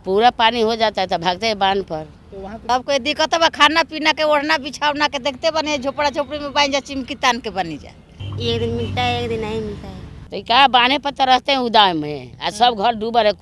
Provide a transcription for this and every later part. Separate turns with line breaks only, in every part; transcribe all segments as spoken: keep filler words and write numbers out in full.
पूरा पानी हो जाता है तो भागते हैं बांध पर।
तो वहाँ
अब कोई दिक्कत है? खाना पीना के ओढ़ना बिछावना के देखते बने, झोपड़ा झोपड़ी में बन जा, चिमकी तान के बनी जा।
एक दिन मिलता है, एक दिन नहीं मिलता है।
तो क्या बांधे पर तो रहते हैं उदाय में, आज सब घर डूबा है।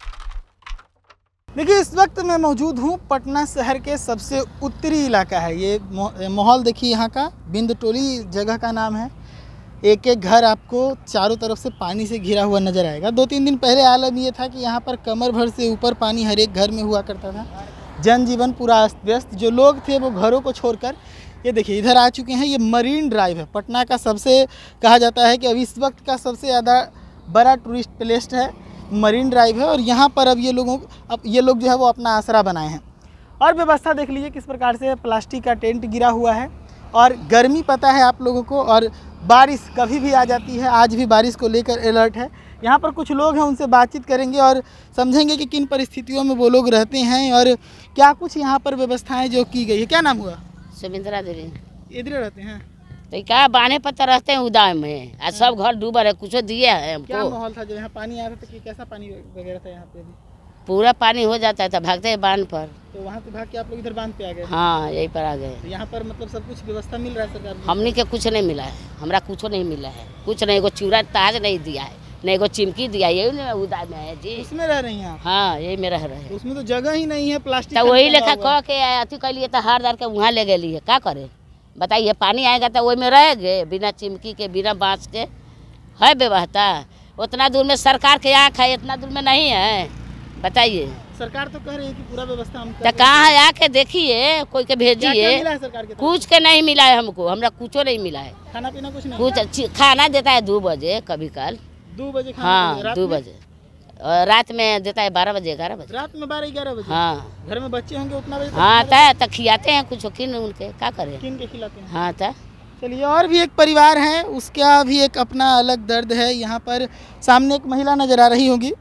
देखिए, इस वक्त मैं मौजूद हूँ पटना शहर के सबसे उत्तरी इलाका है ये। माहौल देखिए यहाँ का, बिंद टोली जगह का नाम है। एक एक घर आपको चारों तरफ से पानी से घिरा हुआ नजर आएगा। दो तीन दिन पहले आलम ये था कि यहाँ पर कमर भर से ऊपर पानी हर एक घर में हुआ करता था। जनजीवन पूरा अस्त व्यस्त, जो लोग थे वो घरों को छोड़कर ये देखिए इधर आ चुके हैं। ये मरीन ड्राइव है, पटना का सबसे कहा जाता है कि अब इस वक्त का सबसे ज़्यादा बड़ा टूरिस्ट प्लेस है मरीन ड्राइव है। और यहाँ पर अब ये लोगों अब ये लोग जो है वो अपना आसरा बनाए हैं। और व्यवस्था देख लीजिए किस प्रकार से प्लास्टिक का टेंट गिरा हुआ है। और गर्मी पता है आप लोगों को, और बारिश कभी भी आ जाती है। आज भी बारिश को लेकर अलर्ट है। यहाँ पर कुछ लोग हैं, उनसे बातचीत करेंगे और समझेंगे कि किन परिस्थितियों में वो लोग रहते हैं और क्या कुछ यहाँ पर व्यवस्थाएं जो की गई है। क्या नाम हुआ?
सुमिंद्रा देवी।
इधर रहते हैं
तो क्या बांधे पर तो रहते हैं उदाय में, आज सब घर डूबा है। कुछ दिए है हमको।
क्या माहौल था जब यहाँ पानी आया था? तो कैसा पानी वगैरह था यहाँ पे?
पूरा पानी हो जाता है तो भागते हैं बांध पर।
तो वहाँ से भाग के आप लोग इधर बांध पे आ गए?
हाँ, यही पर आ गए।
तो यहाँ पर मतलब सब कुछ व्यवस्था मिल रहा है सरकार को?
हमने के कुछ नहीं मिला है, हमरा कुछ नहीं मिला है। कुछ नहीं, एगो चूड़ा ताज नहीं दिया है, नहीं एगो चिमकी दिया है। यही उदाय में है जी।
उसमें रह रही हैं आप?
हाँ, यही में रह रहे हैं।
उसमें तो जगह ही नहीं है, प्लास्टिक
तो वही लेखा कह के अथी कैलिए तो हार दार के वहाँ ले गई है। क्या करे बताइए? पानी आएगा तो वही में रहेंगे बिना चिमकी के, बिना बाँस के। है व्यवस्था? उतना दूर में सरकार के आँख है, इतना दूर में नहीं है। बताइए।
सरकार तो कह रही है कि पूरा व्यवस्था हम कर
तो कहाँ है? आके देखिए, कोई के भेजिए।
सरकार के
कुछ के नहीं मिला है हमको, हमरा कुछो नहीं मिला है।
खाना पीना कुछ नहीं?
कुछ खाना देता है दो बजे कभी कल।
दो बजे खाना?
हाँ, दो बजे। और रात में देता है बारह बजे, ग्यारह बजे।
रात में बारह ग्यारह बजे?
हाँ।
घर में बच्चे होंगे उतना बजे?
हाँ, तय तो खिलाते हैं कुछ किन उनके, क्या करें?
किन के खिलाते हैं?
हाँ तय।
चलिए, और भी एक परिवार है, उसका भी एक अपना अलग दर्द है। यहाँ पर सामने एक महिला नजर आ रही होगी।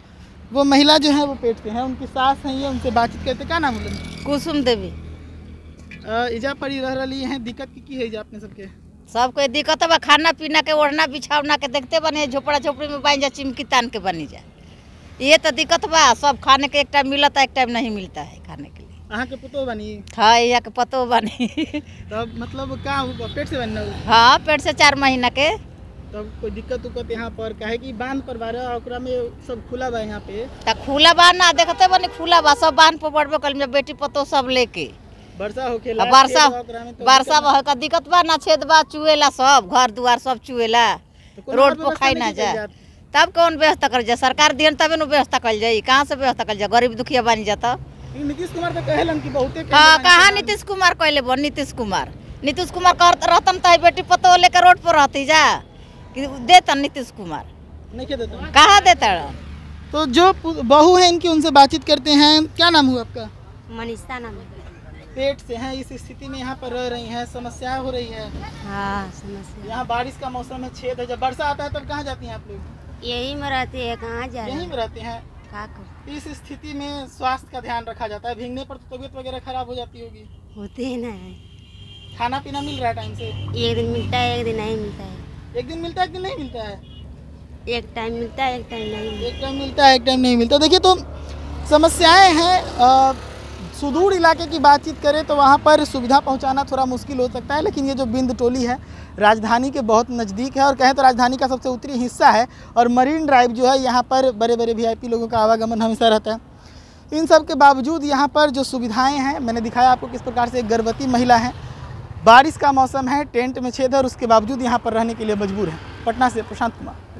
वो महिला जो है वो पेट से है, उनकी सास है, ये उनसे बातचीत करते। क्या नाम है?
कुसुम देवी।
इजा पड़ी रह रही है, दिक्कत की की है इजा अपने सबके?
सब कोई दिक्कत है? खाना पीना के ओढ़ना बिछावना के देखते बने, झोपड़ा झोपड़ी में बन जा, चिमकी तान के बनी जा। ये तो दिक्कत बा। सब खाने के एक टाइम मिलता है, एक टाइम नहीं मिलता है खाने के लिए।
अहाँ के पुतो बनी?
हाँ, यहाँ के पतो बनी।
तब मतलब क्या पेट से बनना?
हाँ, पेट से चार महीना के।
तब कोई दिक्कत उक्कत यहाँ पर काहे कि बांध पर बारह ओकरा में सब खुला बा यहाँ पे?
तो खुला बा ना, देखते बनी खुला बा। सब बांध पर बढ़बे कल में बेटी पतो सब लेके
वर्षा होके
वर्षा वर्षा बह का दिक्कत बा ना, छेद बा, चुएला सब, घर दुआर सब चुएला, रोड पर खाई ना जाए। तब कौन व्यवस्था कर जाए? सरकार दिहन तबे न व्यवस्था कल जाई। कहाँ से व्यवस्था कल जाए? गरीब दुखिया बनी जाता।
नीतीश कुमार तो कहलन कि बहुते।
हाँ, कहाँ नीतीश कुमार कहले बन? नीतीश कुमार नीतीश कुमार रहतन तो बेटी पतो लेकर रोड पर रहती जा कि देता? नीतीश कुमार
नहीं देता।
कहाँ देता?
तो जो बहू है इनकी, उनसे बातचीत करते हैं। क्या नाम हुआ आपका?
मनीषा नाम।
पेट से हैं, इस स्थिति में यहाँ पर रह रही हैं, समस्या हो रही है।
हाँ, समस्या।
यहाँ बारिश का मौसम है, छेद है, जब वर्षा आता है तब कहाँ जाती हैं आप लोग?
यही में रहते हैं, कहाँ जा रहे हैं?
यहीं में रहते हैं।
क्या कर?
इस स्थिति में स्वास्थ्य का ध्यान रखा जाता है। भीगने पर तो तबीयत वगैरह खराब हो जाती होगी।
होते हैं ना।
खाना पीना मिल रहा है टाइम से?
एक दिन मिलता है, एक दिन नहीं मिलता है।
एक दिन मिलता है, एक दिन नहीं मिलता है?
एक टाइम मिलता है, एक टाइम नहीं।
एक टाइम मिलता है, एक टाइम नहीं मिलता। देखिए, तो समस्याएं हैं। सुदूर इलाके की बातचीत करें तो वहाँ पर सुविधा पहुँचाना थोड़ा मुश्किल हो सकता है, लेकिन ये जो बिंद टोली है राजधानी के बहुत नज़दीक है और कहें तो राजधानी का सबसे उत्तरी हिस्सा है। और मरीन ड्राइव जो है, यहाँ पर बड़े बड़े वीआईपी लोगों का आवागमन हमेशा रहता है। इन सब के बावजूद यहाँ पर जो सुविधाएँ हैं, मैंने दिखाया आपको किस प्रकार से एक गर्भवती महिला है, बारिश का मौसम है, टेंट में छेद है और उसके बावजूद यहाँ पर रहने के लिए मजबूर है। पटना से प्रशांत कुमार।